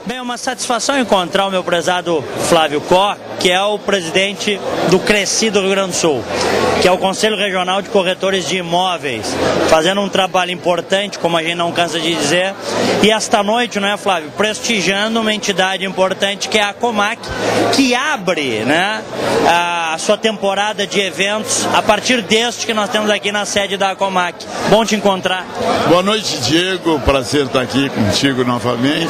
Bem, é uma satisfação encontrar o meu prezado Flávio Koch, que é o presidente do CRECI do Rio Grande do Sul, que é o Conselho Regional de Corretores de Imóveis, fazendo um trabalho importante, como a gente não cansa de dizer, e esta noite, não é, Flávio, prestigiando uma entidade importante que é a Comac, que abre, né, a sua temporada de eventos a partir deste que nós temos aqui na sede da Comac. Bom te encontrar. Boa noite, Diego, prazer estar aqui contigo novamente.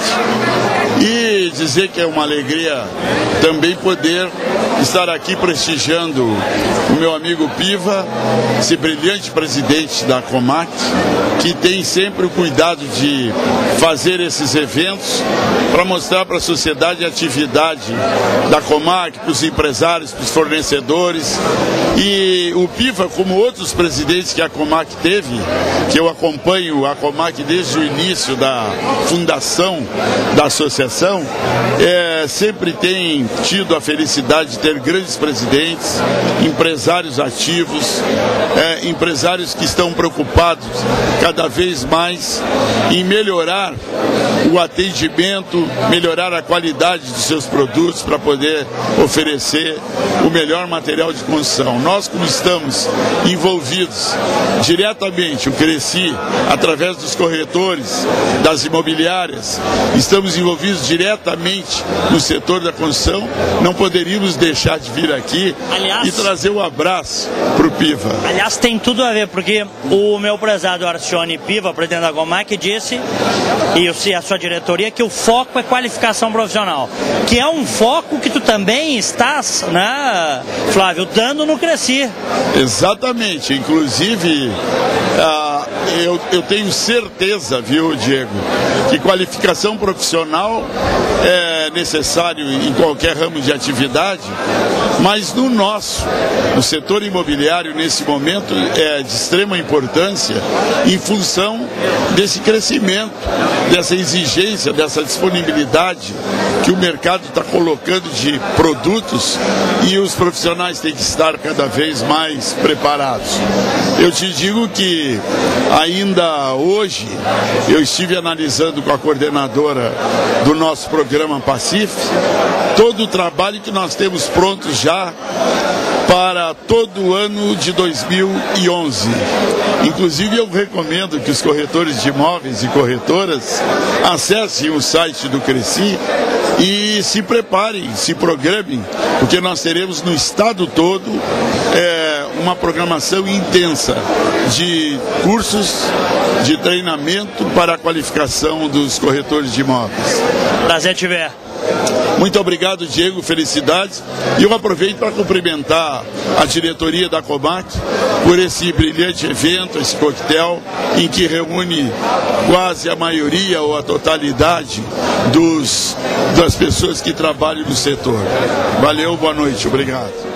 E dizer que é uma alegria também poder estar aqui prestigiando o meu amigo Piva, esse brilhante presidente da Comac, que tem sempre o cuidado de fazer esses eventos para mostrar para a sociedade a atividade da Comac, para os empresários, para os fornecedores. E o Piva, como outros presidentes que a Comac teve, que eu acompanho a Comac desde o início da fundação da associação, sempre tem tido a felicidade de ter grandes presidentes, empresários ativos, empresários que estão preocupados cada vez mais em melhorar o atendimento, melhorar a qualidade dos seus produtos para poder oferecer o melhor material de construção. Nós, como estamos envolvidos diretamente, o CRECI, através dos corretores, das imobiliárias, estamos envolvidos diretamente no setor da construção, não poderíamos deixar de vir aqui e trazer um abraço para o Piva. Aliás, tem tudo a ver, porque o meu prezado Arcione Piva, presidente da Comac, disse, e a sua diretoria, que o foco é qualificação profissional, que é um foco que tu também estás, né, Flávio, dando no CRECI. Exatamente, inclusive eu tenho certeza, viu, Diego, que qualificação profissional é necessário em qualquer ramo de atividade, mas no setor imobiliário, nesse momento, é de extrema importância em função desse crescimento, dessa exigência, dessa disponibilidade que o mercado está colocando de produtos, e os profissionais têm que estar cada vez mais preparados. Eu te digo que ainda hoje eu estive analisando com a coordenadora do nosso programa Pacif todo o trabalho que nós temos pronto já para todo o ano de 2011. Inclusive, eu recomendo que os corretores de imóveis e corretoras acessem o site do CRECI e se preparem, se programem, porque nós teremos no estado todo uma programação intensa de cursos de treinamento para a qualificação dos corretores de imóveis. Prazer te ver. Muito obrigado, Diego, felicidades. E eu aproveito para cumprimentar a diretoria da Comac por esse brilhante evento, esse coquetel, em que reúne quase a maioria ou a totalidade das pessoas que trabalham no setor. Valeu, boa noite, obrigado.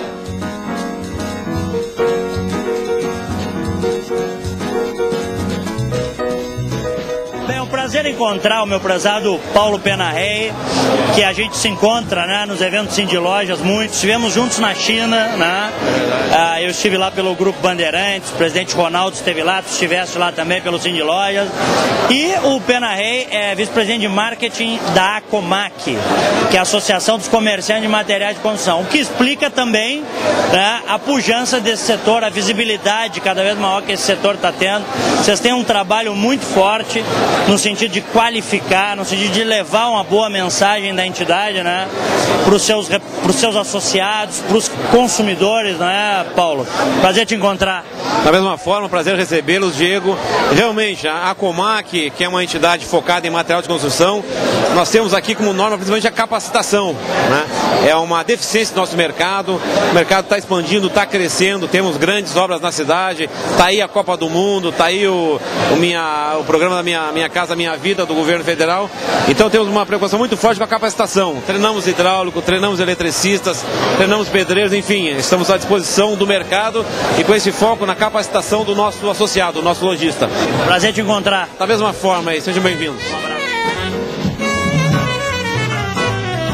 Prazer encontrar o meu prezado Paulo Penarrey, que a gente se encontra, né, nos eventos Cindy Lojas, muitos, estivemos juntos na China, né? Eu estive lá pelo Grupo Bandeirantes, o presidente Ronaldo esteve lá, tu estiveste lá também pelo Cindy Lojas, e o Penarrey é vice-presidente de marketing da Comac, que é a Associação dos Comerciantes de Materiais de Construção, o que explica também, né, a pujança desse setor, a visibilidade cada vez maior que esse setor está tendo. Vocês têm um trabalho muito forte no sentido de qualificar, no sentido de levar uma boa mensagem da entidade, né, para os seus associados, para os consumidores, né, Paulo? Prazer te encontrar. Da mesma forma, prazer recebê-los, Diego. Realmente, a Comac, que é uma entidade focada em material de construção, nós temos aqui como norma principalmente a capacitação, né? É uma deficiência do nosso mercado, o mercado está expandindo, está crescendo, temos grandes obras na cidade, está aí a Copa do Mundo, está aí o programa da Minha Casa Minha Vida do governo federal. Então temos uma preocupação muito forte com a capacitação. Treinamos hidráulico, treinamos eletricistas, treinamos pedreiros, enfim, estamos à disposição do mercado e com esse foco na capacitação do nosso associado, do nosso lojista. Prazer te encontrar. Da mesma forma aí, sejam bem-vindos.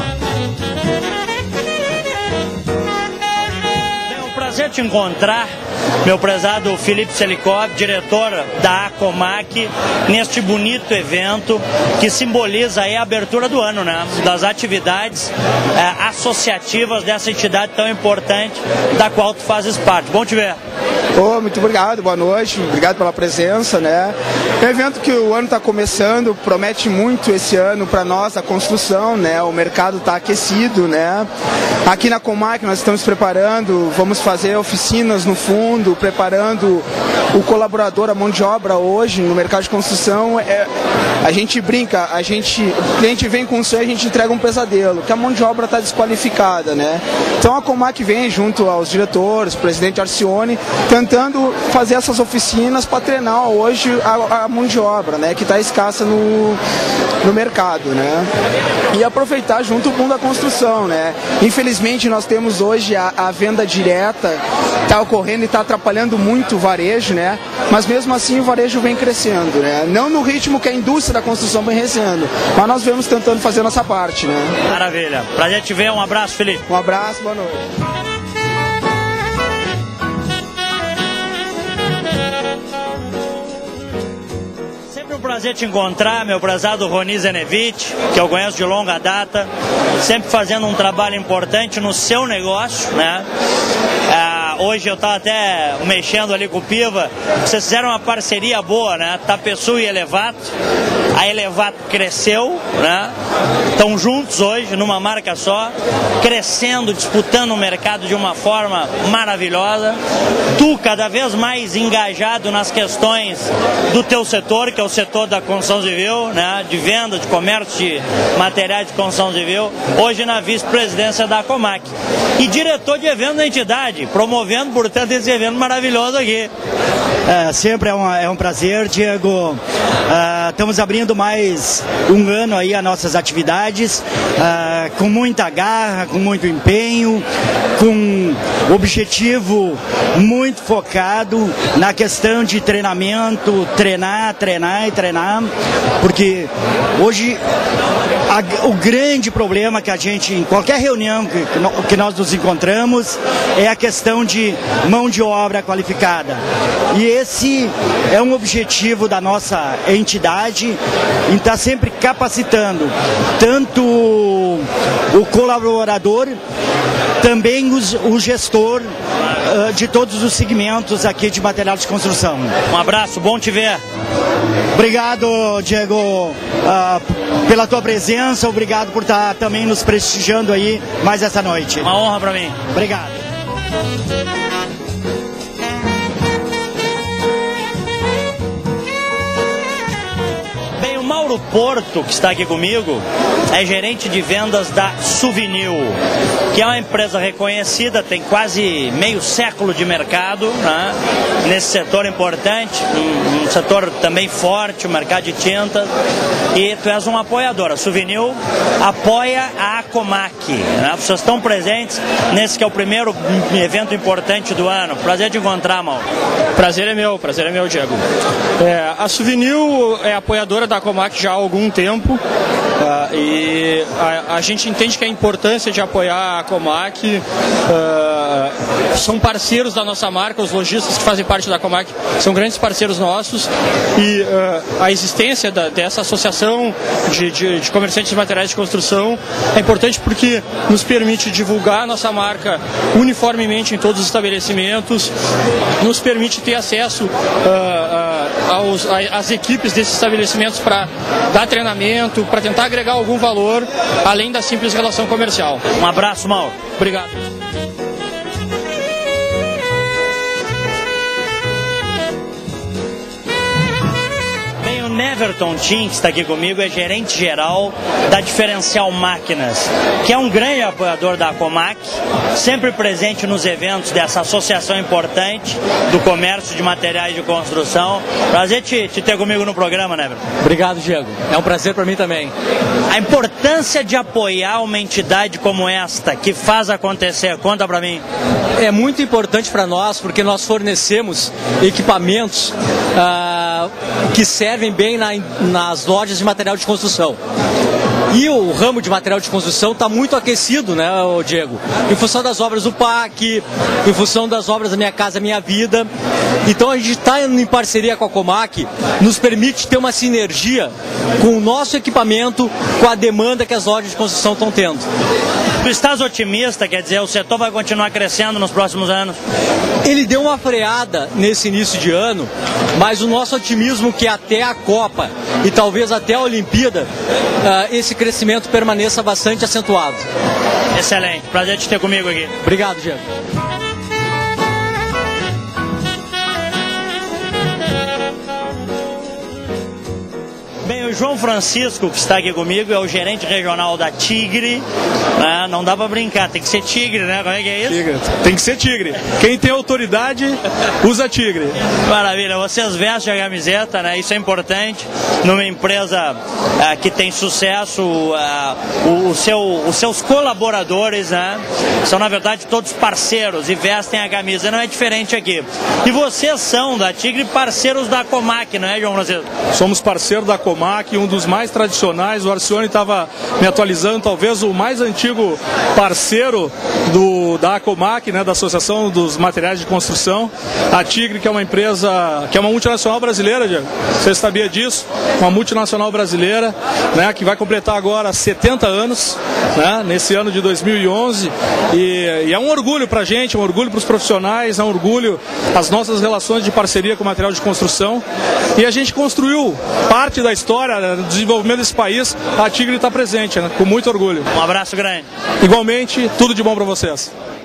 Prazer te encontrar meu prezado Felipe Selikov, diretor da Acomac, neste bonito evento que simboliza aí a abertura do ano, né? Das atividades associativas dessa entidade tão importante da qual tu fazes parte. Bom te ver. Muito obrigado, boa noite, obrigado pela presença, né? É um evento que o ano está começando, promete muito esse ano para nós, a construção, né? O mercado está aquecido, né? Aqui na Acomac nós estamos preparando, vamos fazer oficinas no fundo, preparando o colaborador, a mão de obra hoje no mercado de construção. A gente brinca, o cliente vem com o sonho, a gente entrega um pesadelo, que a mão de obra está desqualificada, né? Então a Acomac vem junto aos diretores, o presidente Arcione, tentando fazer essas oficinas para treinar hoje a mão de obra, né, que está escassa no mercado, né, e aproveitar junto o boom da construção, né. Infelizmente nós temos hoje a venda direta, está ocorrendo e está atrapalhando muito o varejo, né, mas mesmo assim o varejo vem crescendo, né, não no ritmo que a indústria da construção vem crescendo, mas nós vemos tentando fazer a nossa parte, né. Maravilha, prazer te ver, um abraço, Felipe. Um abraço, boa noite. Um prazer te encontrar, meu prezado Roni Zenevich, que eu conheço de longa data, sempre fazendo um trabalho importante no seu negócio, né? Hoje eu estava até mexendo ali com o Piva, vocês fizeram uma parceria boa, né? Tapeçu e Elevato, a Elevato cresceu, né? Estão juntos hoje, numa marca só, crescendo, disputando o mercado de uma forma maravilhosa. Tu cada vez mais engajado nas questões do teu setor, que é o setor da construção civil, né? De venda, de comércio de materiais de construção civil, hoje na vice-presidência da Acomac. E diretor de evento da entidade, promovendo, portanto, esse evento maravilhoso aqui. Sempre é um prazer, Diego. Estamos abrindo mais um ano aí as nossas atividades, com muita garra, com muito empenho, com objetivo muito focado na questão de treinamento, treinar, porque hoje o grande problema que a gente, em qualquer reunião que nós nos encontramos, é a questão de mão de obra qualificada. E esse é um objetivo da nossa entidade, em estar sempre capacitando tanto o colaborador, também o gestor de todos os segmentos aqui de material de construção. Um abraço, bom te ver. Obrigado, Diego, pela tua presença, obrigado por estar também nos prestigiando aí mais essa noite. Uma honra para mim. Obrigado. Mauro Porto, que está aqui comigo, é gerente de vendas da Suvinil, que é uma empresa reconhecida, tem quase meio século de mercado, né? Nesse setor importante, um setor também forte, o mercado de tintas, e tu és um apoiador. A Suvinil apoia a Acomac, né? Vocês estão presentes nesse que é o primeiro evento importante do ano. Prazer te encontrar, Mauro. Prazer é meu, Diego. A Suvinil é apoiadora da Acomac já há algum tempo, e a gente entende que a importância de apoiar a Acomac, são parceiros da nossa marca, os lojistas que fazem parte da Acomac são grandes parceiros nossos, e a existência dessa associação de comerciantes de materiais de construção é importante porque nos permite divulgar a nossa marca uniformemente em todos os estabelecimentos, nos permite ter acesso às equipes desses estabelecimentos para dar treinamento, para tentar agregar algum valor, além da simples relação comercial. Um abraço, Mauro. Obrigado. Neverton Tim, que está aqui comigo, é gerente geral da Diferencial Máquinas, que é um grande apoiador da Acomac, sempre presente nos eventos dessa associação importante do comércio de materiais de construção. Prazer te ter comigo no programa, Neverton. Obrigado, Diego. É um prazer para mim também. A importância de apoiar uma entidade como esta, que faz acontecer, conta para mim. É muito importante para nós, porque nós fornecemos equipamentos que servem bem nas lojas de material de construção. E o ramo de material de construção está muito aquecido, né, Diego? Em função das obras do PAC, em função das obras da Minha Casa Minha Vida. Então a gente está em parceria com a Comac, nos permite ter uma sinergia com o nosso equipamento, com a demanda que as lojas de construção estão tendo. Tu estás otimista, quer dizer, o setor vai continuar crescendo nos próximos anos? Ele deu uma freada nesse início de ano, mas o nosso otimismo que até a Copa e talvez até a Olimpíada, esse crescimento permaneça bastante acentuado. Excelente, prazer te ter comigo aqui. Obrigado, Diego. Bem, o João Francisco, que está aqui comigo, é o gerente regional da Tigre. Não dá pra brincar, tem que ser Tigre, né? Como é que é isso? Tigre. Tem que ser Tigre. Quem tem autoridade, usa Tigre. Maravilha, vocês vestem a camiseta, né? Isso é importante. Numa empresa que tem sucesso, os seus colaboradores, né? São, na verdade, todos parceiros e vestem a camisa. Não é diferente aqui. E vocês são, da Tigre, parceiros da Comac, não é, João Francisco? Somos parceiros da Comac, um dos mais tradicionais. O Arcione estava me atualizando, talvez o mais antigo parceiro da Comac, né, da Associação dos Materiais de Construção. A Tigre, que é uma empresa, que é uma multinacional brasileira, Diego. Você sabia disso? Uma multinacional brasileira, né, que vai completar agora 70 anos, né, nesse ano de 2011. E é um orgulho para a gente, é um orgulho para os profissionais, é um orgulho as nossas relações de parceria com o material de construção. E a gente construiu parte da história, né, do desenvolvimento desse país. A Tigre está presente, né, com muito orgulho. Um abraço grande. Igualmente, tudo de bom para vocês.